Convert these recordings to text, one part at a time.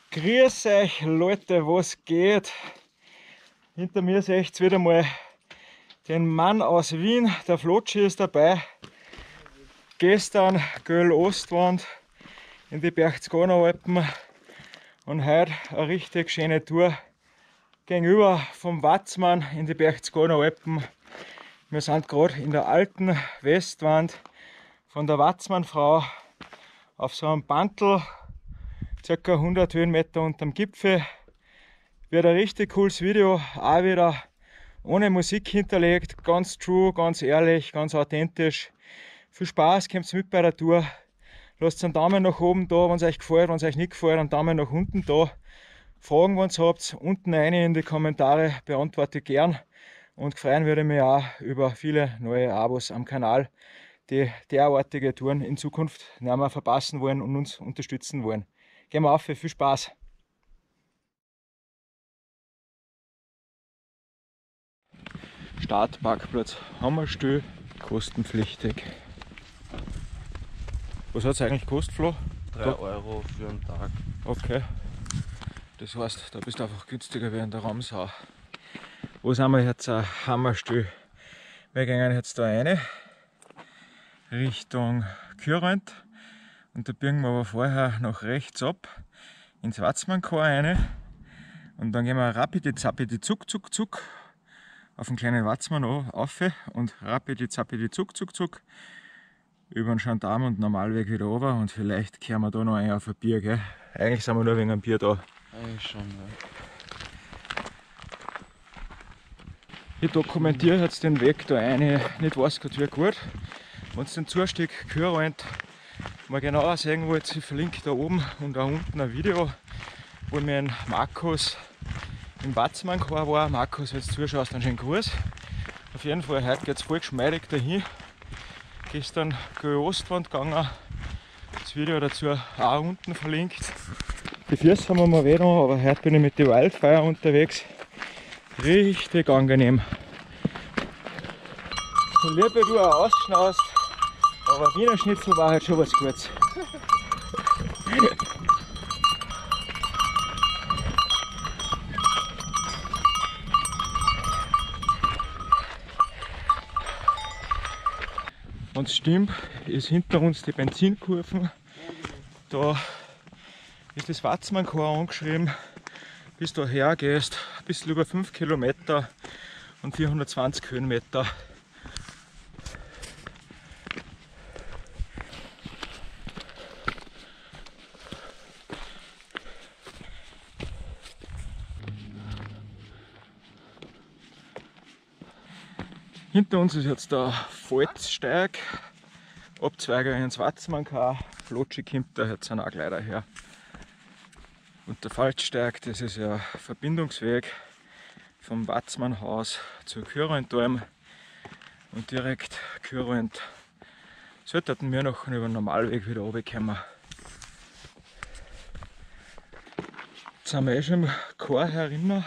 Grüß euch Leute, was geht? Hinter mir seht ihr wieder mal den Mann aus Wien, der Flotschi ist dabei. Gestern Göll-Ostwand in die Berchtesgadener Alpen und heute eine richtig schöne Tour gegenüber vom Watzmann in die Berchtesgadener Alpen. Wir sind gerade in der alten Westwand von der Watzmannfrau auf so einem Bantel, ca. 100 Höhenmeter unterm Gipfel. Wird ein richtig cooles Video, auch wieder ohne Musik hinterlegt, ganz true, ganz ehrlich, ganz authentisch. Viel Spaß, kommt mit bei der Tour. Lasst einen Daumen nach oben da, wenn es euch gefällt, wenn es euch nicht gefällt, einen Daumen nach unten da. Fragen, wenn ihr habt, unten rein in die Kommentare, beantworte ich gern. Und freuen würde ich mich auch über viele neue Abos am Kanal, die derartige Touren in Zukunft nicht mehr verpassen wollen und uns unterstützen wollen. Gehen wir auf, viel Spaß! Startparkplatz Hammerstühl, kostenpflichtig. Was hat es eigentlich gekostet, Flo? 3 Euro für einen Tag. Okay. Das heißt, da bist du einfach günstiger wie in der Ramsau. Wo sind wir jetzt? Ein Hammerstühl. Wir gehen jetzt da rein, Richtung Kürrent. Und da biegen wir aber vorher nach rechts ab, ins Watzmannchor rein. Und dann gehen wir rapide zappidi zuck zuck zuck auf den kleinen Watzmann auf und rapide zappidi zuck zuck zuck über den Gendarm und Normalweg wieder runter und vielleicht kehren wir da noch ein auf ein Bier, gell? Eigentlich sind wir nur wegen einem Bier da. Eigentlich schon, ja. Ich dokumentiere jetzt den Weg da rein, nicht weiß gerade wie gut. Wenn ihr den Zustieg Kürrent mal genauer sehen wollt, ich verlinke da oben und auch unten ein Video, wo mir ein Markus im Watzmannchor war. Markus, wenn du zuschaust, dann schönen Gruß. Auf jeden Fall, heute geht es voll geschmeidig dahin. Gestern Göll-Ostwand gegangen. Das Video dazu auch unten verlinkt. Die Füße haben wir mal weh, aber heute bin ich mit den Wildfire unterwegs. Richtig angenehm. So lieb wie du auch ausschnaust, aber Wiener Schnitzel war halt schon was Gutes. Und es stimmt, ist hinter uns die Benzinkurven. Da ist das Watzmannchor angeschrieben. Bis du hergehst, ein bisschen über 5 Kilometer und 420 Höhenmeter. Hinter uns ist jetzt der Pfalzsteig, Abzweiger ins Watzmannchor. Flotschi kommt da jetzt auch gleich daher. Und der Pfalzsteig, das ist ja Verbindungsweg vom Watzmannhaus zur Kürrentalm und direkt Kürrent. Sollten wir noch über den Normalweg wieder runterkommen. Jetzt sind wir schon im Chor herinnen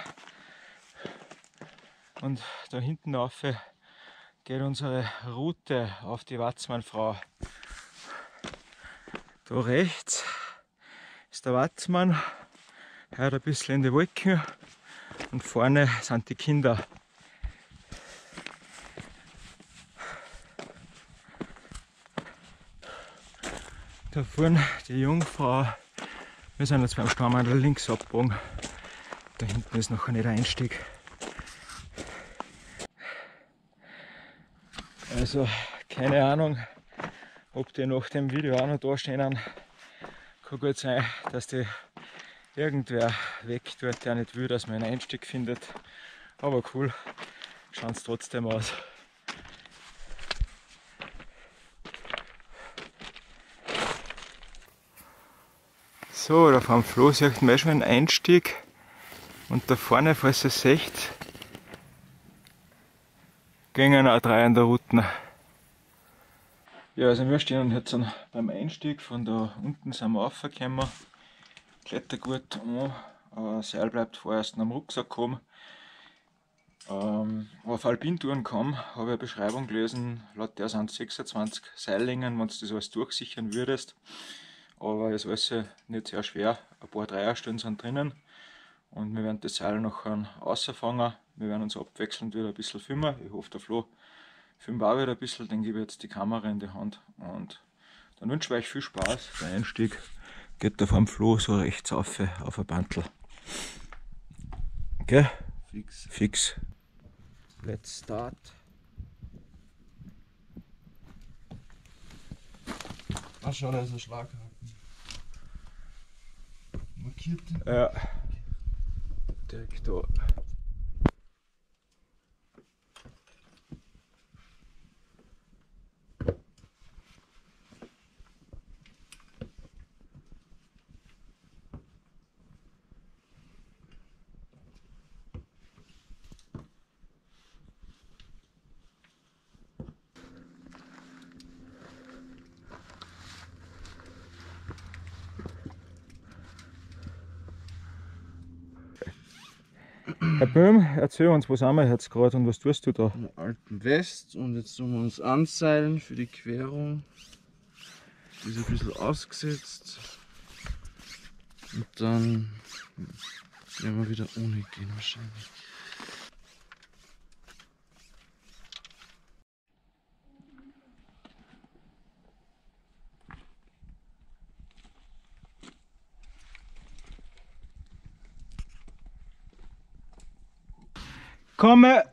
und da hinten rauf geht unsere Route auf die Watzmannfrau. Da rechts ist der Watzmann, heute ein bisschen in die Wolken und vorne sind die Kinder. Da vorne die Jungfrau. Wir sind jetzt beim Stammhandel links abgebogen. Da hinten ist noch nicht der Einstieg. Also keine Ahnung, ob die nach dem Video auch noch da stehen. Kann gut sein, dass die irgendwer weg tut, der nicht will, dass man einen Einstieg findet. Aber cool, schauen es trotzdem aus. So, da vom Flo sieht man schon einen Einstieg. Und da vorne, falls ihr es seht, gingen auch 3 an der Route. Ja, also wir stehen jetzt beim Einstieg, von da unten sind wir raufgekommen, Klettergurt an, aber Seil bleibt vorerst am Rucksack kommen. Auf Alpintouren kam, habe ich eine Beschreibung gelesen, laut der sind 26 Seillängen, wenn du das alles durchsichern würdest. Aber es ist alles nicht sehr schwer, ein paar Dreierstellen sind drinnen und wir werden das Seil nachher rausfangen. Wir werden uns abwechselnd wieder ein bisschen filmen. Ich hoffe, der Flo filmt auch wieder ein bisschen, dann gebe ich jetzt die Kamera in die Hand und dann wünsche ich euch viel Spaß. Der Einstieg geht da vom Flo so rechts auf ein Bantel. Okay? Fix. Fix. Let's start. Ach schau, da ist ein Schlaghaken. Markiert den. Ja. Direkt da. Herr Böhm, erzähl uns, wo sind wir jetzt gerade und was tust du da? Im alten West und jetzt tun wir uns anseilen für die Querung. Die ist ein bisschen ausgesetzt. Und dann werden wir wieder ohne gehen wahrscheinlich. Komme!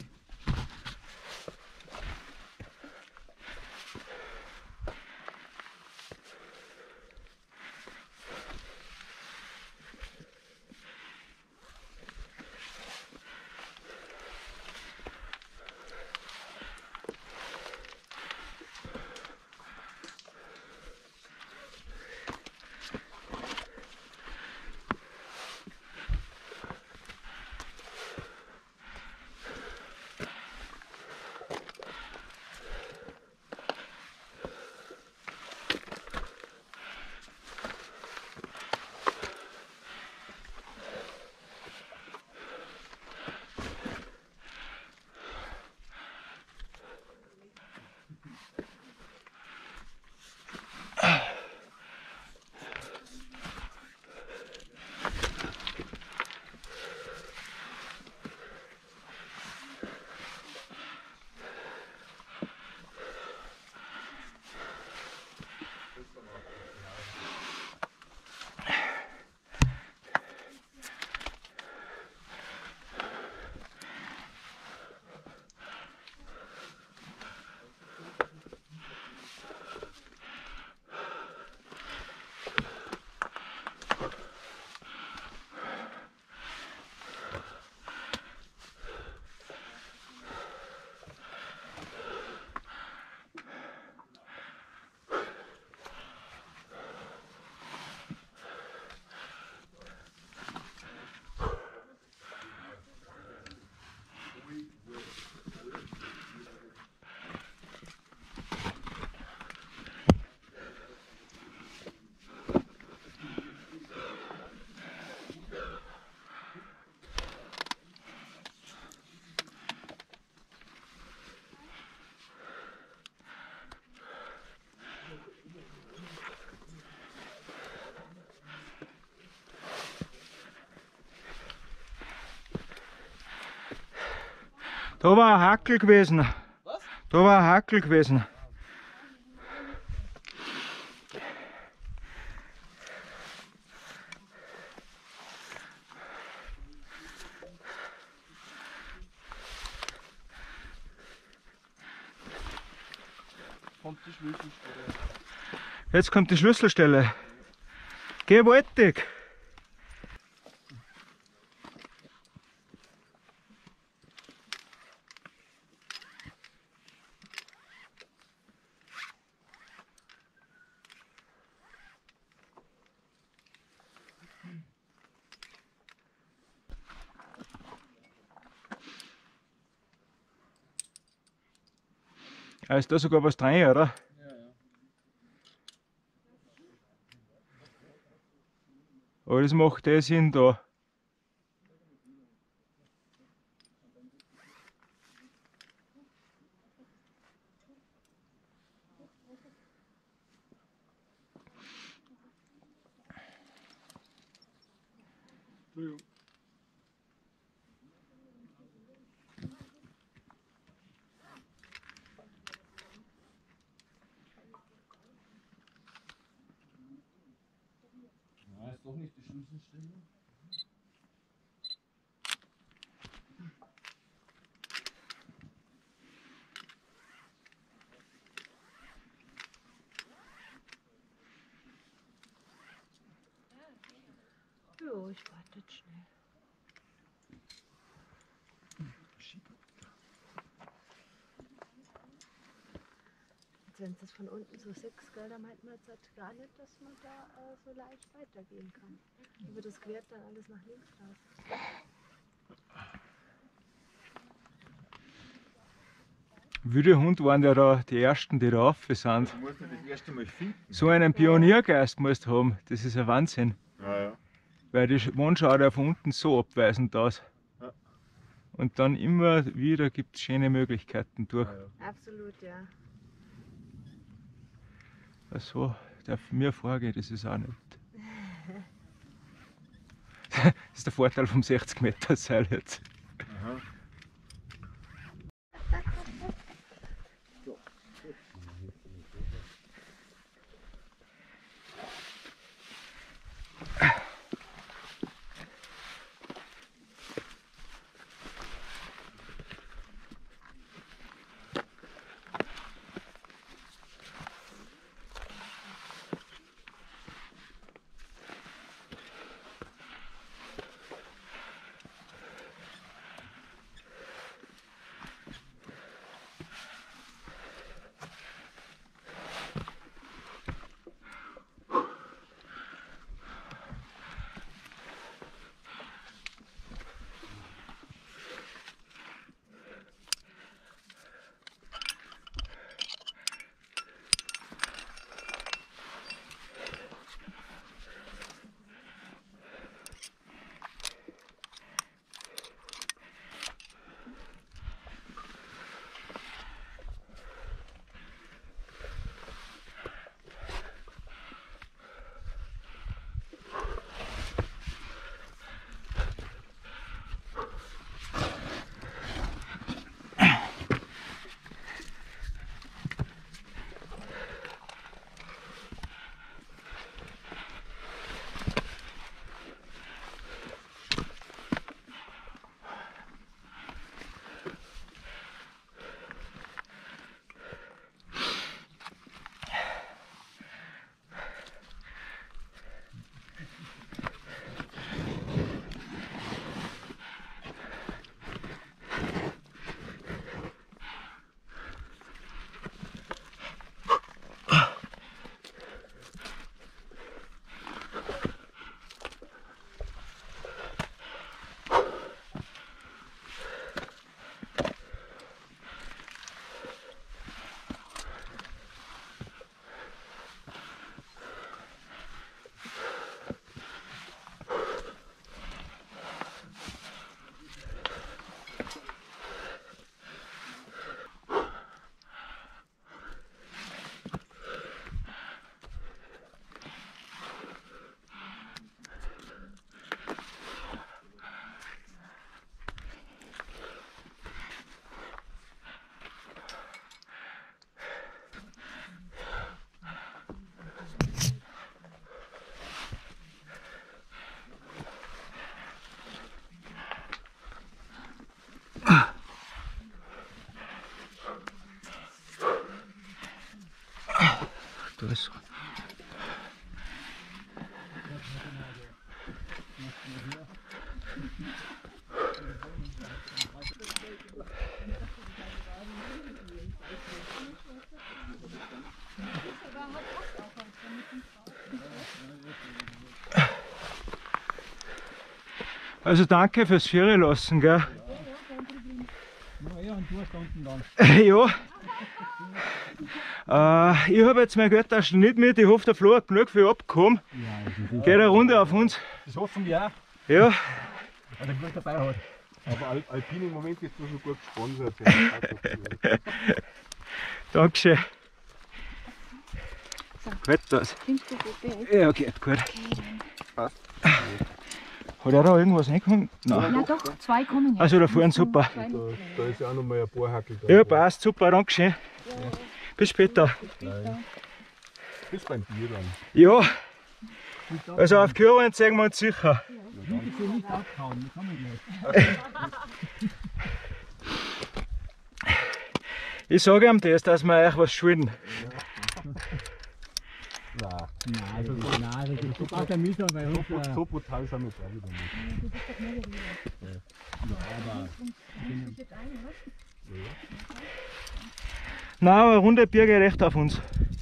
Da war ein Hackel gewesen. Was? Da war ein Hackel gewesen. Kommt die Schlüsselstelle. Jetzt kommt die Schlüsselstelle. Gewaltig! Ist da sogar was drin, oder? Ja, ja. Aber das macht eh Sinn da. Ja, ist doch nicht die Schlüsselstelle. Jo, ich warte jetzt schnell. Jetzt, wenn es von unten so 6, gell, da meint man jetzt halt gar nicht, dass man da so leicht weitergehen kann. Aber das quert dann alles nach links raus. Wilde Hund waren ja da die ersten, die da rauf sind. Du musst ja das erste Mal finden. So einen Pioniergeist musst du haben, das ist ein Wahnsinn. Ja, ja. Weil die Mann schaut ja von unten so abweisend aus. Ja. Und dann immer wieder gibt es schöne Möglichkeiten durch. Absolut, ja. So darf mir vorgehen, das ist auch nicht. Das ist der Vorteil vom 60 Meter Seil jetzt. Aha. Da ist also danke fürs Ferienlassen, gell? Ja, und du hast da unten dann. Ja. Ich habe jetzt meine Geldtaschen nicht mit, ich hoffe der Flo hat genug für abgekommen. Ja, Geht eine Runde auf uns. das hoffen wir auch, Ja. weil der gut dabei hat. Aber Alpine im Moment ist noch so gut gesponsert. Dankeschön. Gut das. Findest du gut? Ja, geht gut. Passt. Hat er da irgendwas reingekommen? Nein. Ja doch, 2 kommen jetzt. Also da vorne super. Da ist ja auch noch mal ein paar Hackel da. Ja, passt, super, dankeschön. Bis später. Bis beim Bier dann. Ja, also auf Küren sehen wir uns sicher. Nicht abhauen, wir kommen gleich. Ich sage ihm das, dass wir euch was schulden. Nein, Nein, das braucht er mit, weil uns, so brutal sind wir da wieder nicht. Nein, aber eine runde Bier geht recht auf uns.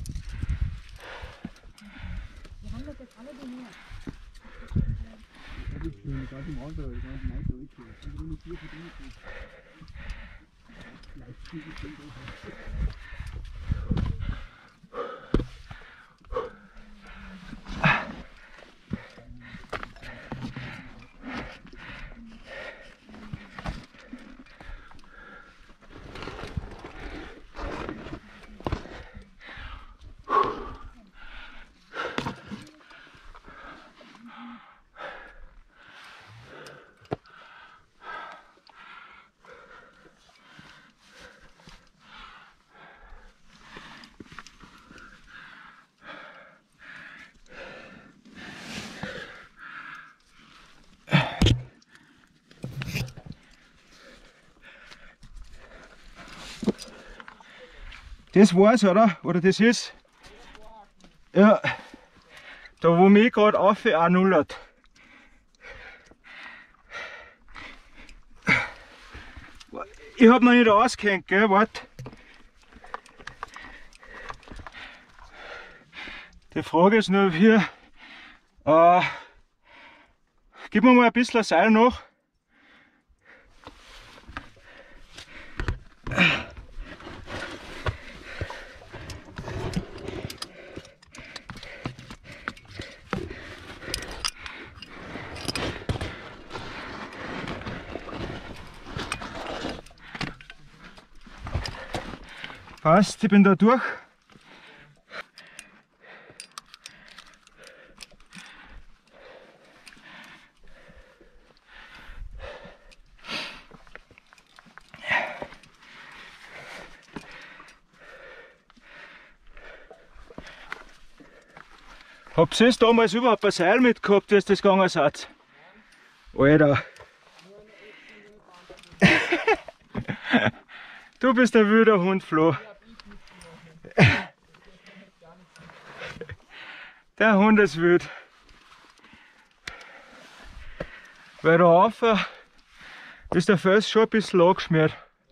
Das war's, oder? Oder das ist? Ja. Da wo mich gerade auf annullert. Ich hab noch nicht ausgehängt, gell? Wart. Die Frage ist nur hier. Gib mir mal ein bisschen Seil noch. Passt, ich bin da durch. Habt ihr damals überhaupt ein Seil mitgehabt, wie ihr das gegangen seid? Alter. Du bist ein wilder Hund, Flo. Der Hund ist wild. Weil da rauf ist der Fels schon ein bisschen angeschmiert.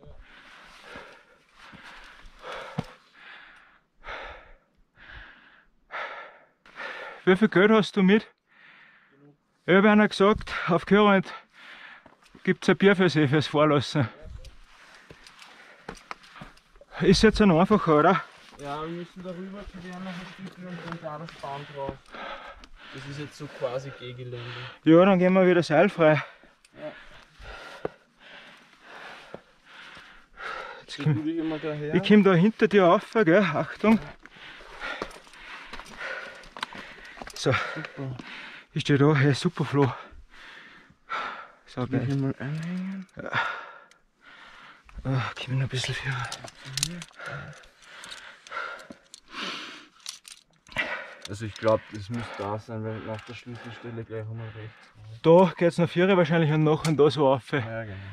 Wie viel Geld hast du mit? Ich habe einer gesagt, auf Körrand gibt es ein Bier für sie, fürs Vorlassen. Ist jetzt ein einfacher, oder? Ja, wir müssen darüber zu werden noch ein Stückchen und dann da das Band drauf. Das ist jetzt so quasi Gehgelände. Ja, dann gehen wir wieder seilfrei. Ja. Jetzt So komm, würde ich immer daher. ich komme da hinter dir rauf, gell? Achtung. So, Super. ich stehe da, hey, super Flo. So, Will ich geil. mal einhängen? Komm noch ein bisschen für. Also ich glaube, das muss da sein, weil nach der Schlüsselstelle gleich einmal rechts. Da geht es noch 4 wahrscheinlich und nachher da so rauf. Ja, genau.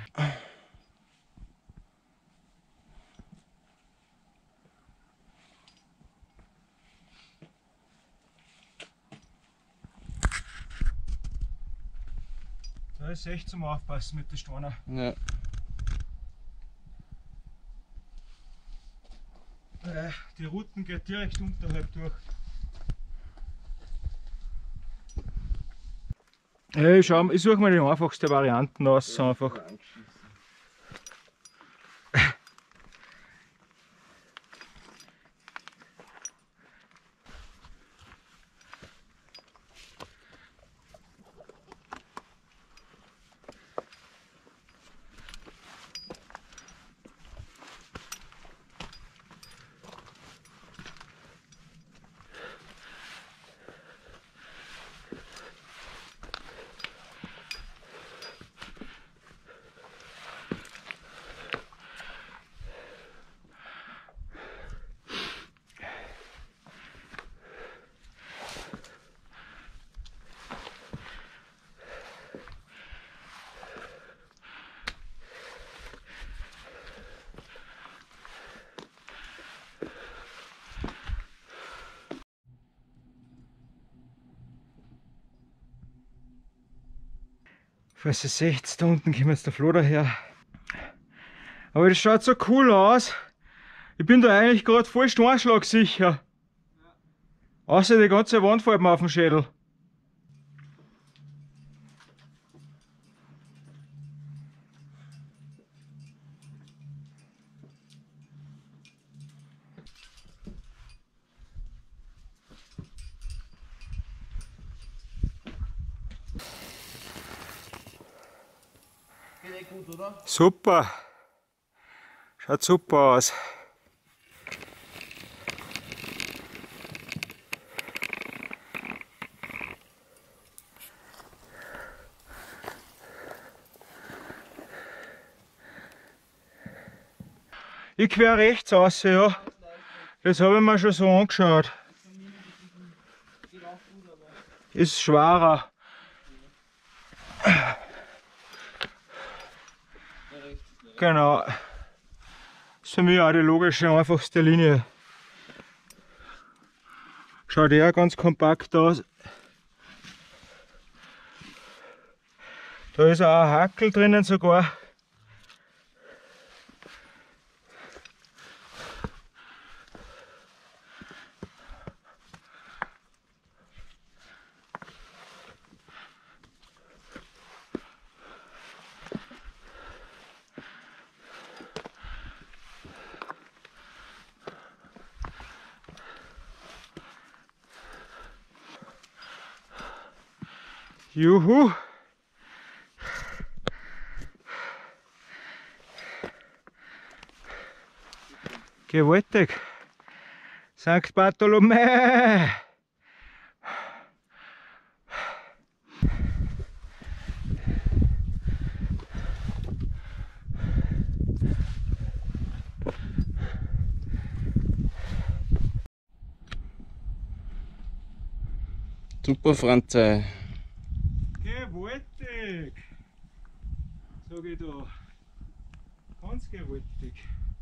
Da ist echt zum Aufpassen mit den Steinen. Ja. Die Routen geht direkt unterhalb durch. Ich suche mal die einfachste Varianten aus. Einfach. Falls ihr seht, da unten kommt jetzt der Floh daher. Aber das schaut so cool aus. Ich bin da eigentlich gerade voll steinschlagsicher. Außer die ganze Wand fällt mir auf den Schädel. Geht gut, oder? Super. Schaut super aus. Ich quer rechts raus, ja. Das habe ich mir schon so angeschaut. Ist schwerer. Genau. Ist für mich auch die logische, einfachste Linie. Schaut ja ganz kompakt aus. Da ist auch ein Hackel drinnen sogar. Juhu! Gewaltig! St. Bartholomä! Super, Franzei. Gewaltig! Sag ich da. Ganz gewaltig.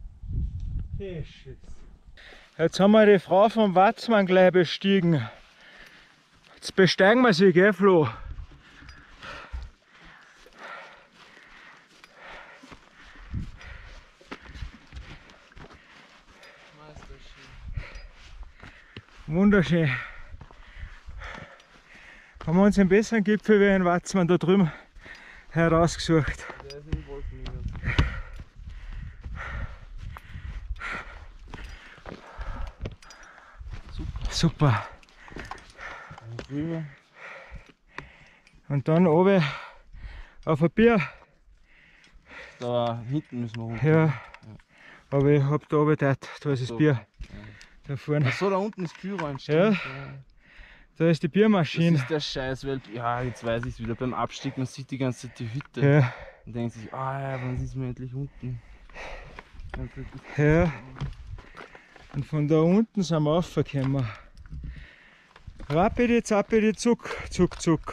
Jetzt haben wir die Frau vom Watzmann gleich bestiegen. Jetzt besteigen wir sie, gell, Flo? Wunderschön. Haben wir uns einen besseren Gipfel wie in Watzmann da drüben herausgesucht. Der ist in den Wolken wieder. Super. Rüber. Und dann oben auf ein Bier. Da hinten müssen wir runter. Ja. Aber ich hab da oben dort, da ist das So. Bier. Da vorne. Achso, da unten ist Kühlrein. Ja. Ja. Da ist die Das Biermaschine. ist der Scheiß, weil, ja, jetzt weiß ich es wieder, beim Abstieg, man sieht die ganze Zeit die Hütte Ja, und denkt sich, ah ja, wann ist man endlich unten? ja. Und von da unten sind wir raufgekommen. Rapidi, zappidi, zuck, zuck, zuck.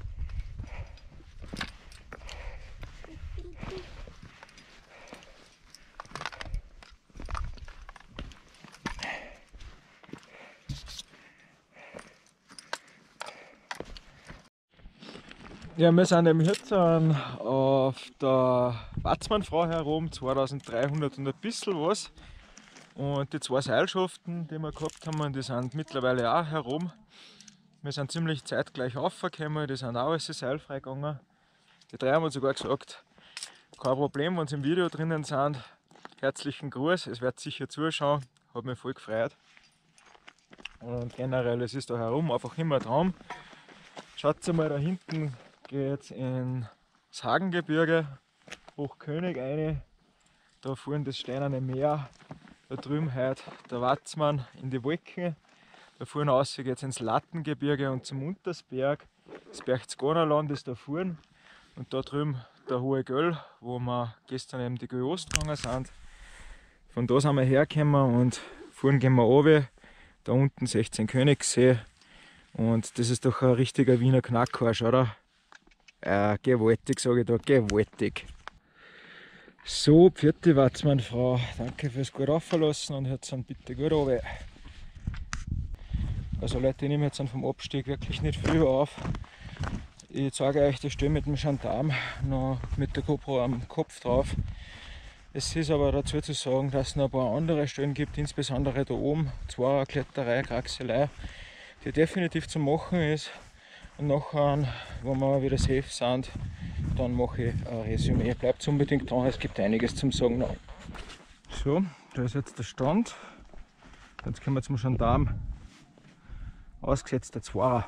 Ja, wir sind eben jetzt auf der Watzmannfrau herum, 2300 und ein bisschen was. Und die zwei Seilschaften, die wir gehabt haben, die sind mittlerweile auch herum. Wir sind ziemlich zeitgleich raufgekommen, die sind auch alles seilfrei gegangen. Die drei haben uns sogar gesagt, kein Problem, wenn sie im Video drinnen sind. Herzlichen Gruß, es wird sicher zuschauen, hat mich voll gefreut. Und generell, es ist da herum einfach immer ein Traum. Schaut mal, da hinten geht es ins Hagengebirge, Hochkönig rein. Da vorne das steinerne Meer, da drüben heute der Watzmann in die Wolken. Da vorne raus geht es ins Lattengebirge und zum Untersberg. Das Berchtesgadenerland ist da vorne. Und da drüben der Hohe Göll, wo wir gestern eben die Göost gegangen sind. Von da sind wir hergekommen und vorne gehen wir runter. Da unten 16 Königssee. Und das ist doch ein richtiger Wiener Knackhorsch, oder? Gewaltig, sage ich da, gewaltig. So, pfiat Watzmannfrau. Danke fürs gut rauflassen und jetzt dann bitte gut runter. Also Leute, ich nehme jetzt vom Abstieg wirklich nicht viel auf. Ich zeige euch die Stelle mit dem Gendarm noch mit der GoPro am Kopf drauf. Es ist aber dazu zu sagen, dass es noch ein paar andere Stellen gibt, insbesondere da oben, Zwarer Kletterei, Kraxelei, die definitiv zu machen ist. Und nachher, wenn wir wieder safe sind, dann mache ich ein Resümee. Bleibt unbedingt dran, es gibt einiges zum Sagen noch. So, da ist jetzt der Stand. Jetzt kommen wir zum Gendarm. Ausgesetzt der Zwarer.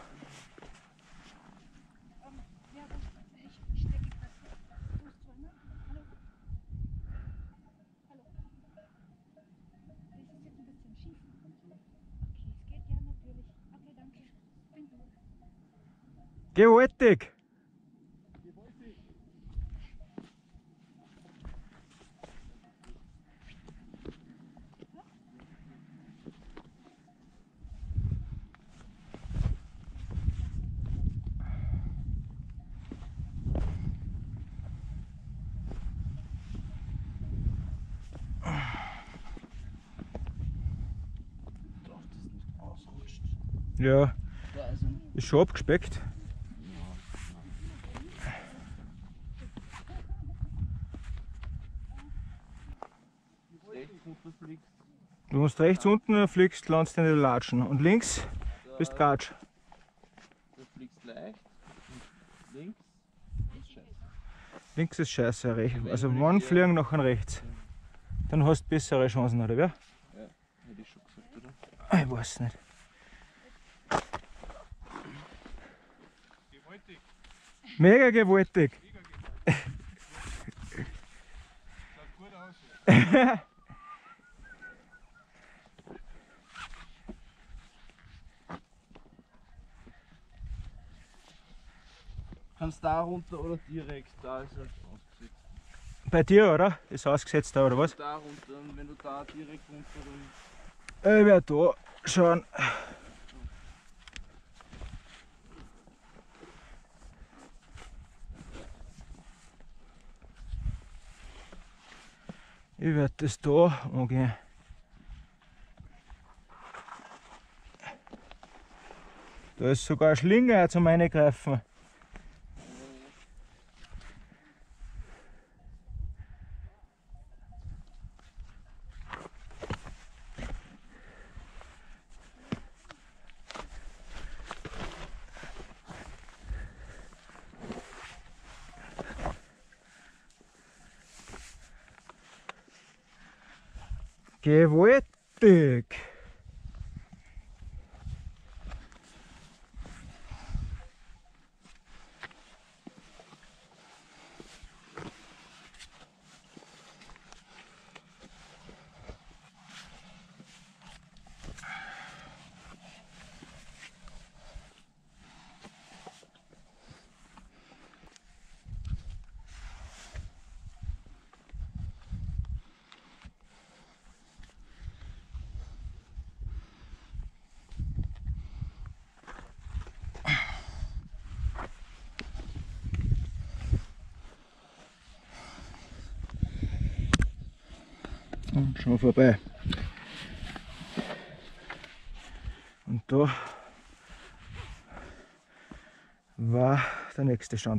Gewaltig! Ja, ist schon abgespeckt. Du musst rechts unten fliegst, landest in die Latschen und links bist Gatsch. Du fliegst leicht und links ist scheiße. Links ist scheiße, also wann fliegen nachher rechts? Dann hast du bessere Chancen, oder wie? Ja, hätte ich schon gesagt, oder? Ich weiß nicht. Gewaltig. Mega gewaltig. Schaut gut aus. Kannst da runter oder direkt, da ist halt ausgesetzt. Bei dir, oder? Ist ausgesetzt da, oder was? Da runter und wenn du da direkt runter dann. Ich werde da schauen. Ich werde das da angehen. Da ist sogar eine Schlinge zum Reingreifen. Gewaltig! Und schon vorbei. Und da war der nächste Stand.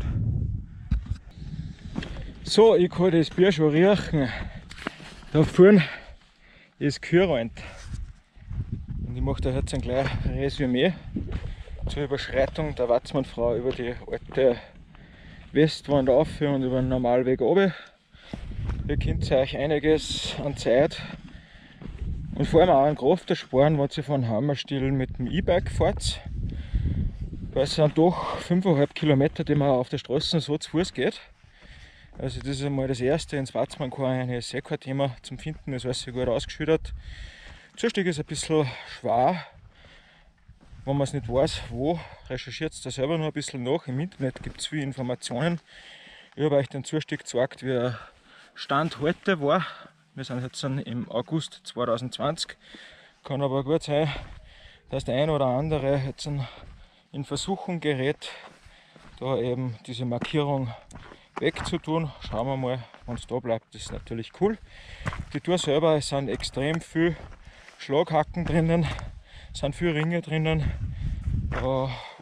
So, ich kann das Bier schon riechen. Da vorne ist Kühlrand. Und ich mache da jetzt ein gleich Resümee zur Überschreitung der Watzmannfrau über die alte Westwand auf und über den Normalweg runter. Ihr könnt euch einiges an Zeit und vor allem auch an Kraft ersparen, wenn ihr von Hammerstiel mit dem E-Bike fahrt. Weil es sind doch 5,5 Kilometer, die man auf der Straße so zu Fuß geht. Also das ist einmal das erste. Ins Watzmann ist eh kein Thema zum Finden, ist alles sehr gut ausgeschildert. Der Zustieg ist ein bisschen schwer. Wenn man es nicht weiß, wo, recherchiert es da selber noch ein bisschen nach. Im Internet gibt es viele Informationen. Ich habe euch den Zustieg gezeigt, wie er Stand heute war. Wir sind jetzt im August 2020. Kann aber gut sein, dass der ein oder andere jetzt in Versuchung gerät, da eben diese Markierung wegzutun. Schauen wir mal, wenn es da bleibt, das ist natürlich cool. Die Tour selber, es sind extrem viel Schlaghacken drinnen, es sind viele Ringe drinnen.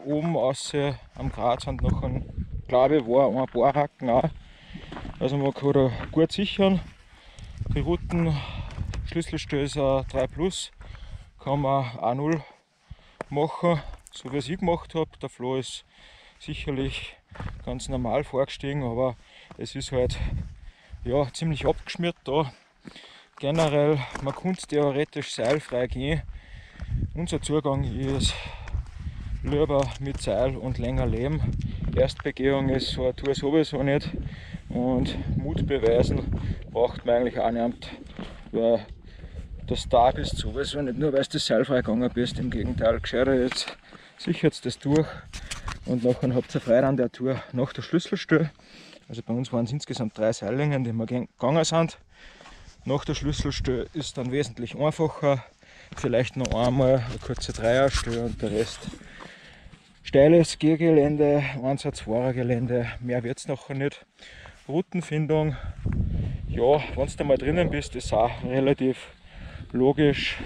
oben aus am Grat sind noch ein, glaube ich, war ein paar Haken auch. Also man kann da gut sichern. Die Routen, Schlüsselstelle ist ein 3 Plus, kann man A0 machen, so wie ich gemacht habe. Der Flo ist sicherlich ganz normal vorgestiegen, aber es ist halt ja, ziemlich abgeschmiert da. Generell, man könnte theoretisch seilfrei gehen. Unser Zugang ist lieber mit Seil und länger leben. Erstbegehung ist so eine Tour sowieso nicht. Und Mut beweisen braucht man eigentlich auch nicht, weil das Tag ist sowieso nicht nur, weil du seilfrei gegangen bist. Im Gegenteil, gescheiter jetzt sichert das durch und nachher habt ihr Freude an der Tour nach der Schlüsselstelle. Also bei uns waren es insgesamt 3 Seillängen, die wir gegangen sind. Nach der Schlüsselstelle ist dann wesentlich einfacher. Vielleicht noch einmal eine kurze Dreierstelle und der Rest steiles Gehgelände, 1er, Gelände, mehr wird es nachher nicht. Routenfindung, ja, wenn du mal drinnen bist, ist auch relativ logisch.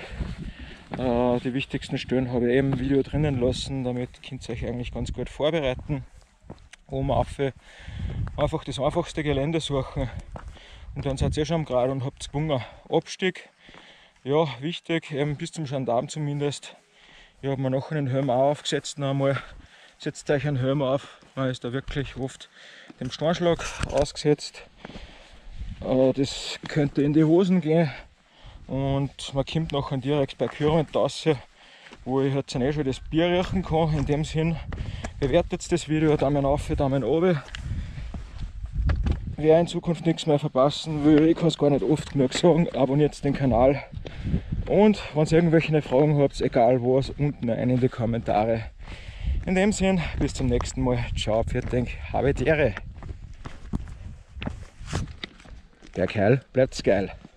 Die wichtigsten Stellen habe ich eben im Video drinnen lassen, damit könnt ihr euch eigentlich ganz gut vorbereiten. Oben auf einfach das einfachste Gelände suchen und dann seid ihr schon am Grat und habt gewungen. Abstieg, ja, wichtig, eben bis zum Gendarm zumindest. Ich habe mir nachher den Helm auch aufgesetzt, noch einmal. Setzt euch einen Helm auf, man ist da wirklich oft dem Steinschlag ausgesetzt. Das könnte in die Hosen gehen und man kommt nachher direkt bei Current raus, wo ich jetzt schon das Bier riechen kann. In dem Sinn, bewertet das Video, Daumen auf, Daumen runter. Wer in Zukunft nichts mehr verpassen will, ich kann es gar nicht oft genug sagen, abonniert den Kanal. Und wenn ihr irgendwelche Fragen habt, egal was, unten rein in die Kommentare. In dem Sinn, bis zum nächsten Mal. Ciao, pfiat denk, habe die Ehre. Der Kerl bleibt's geil.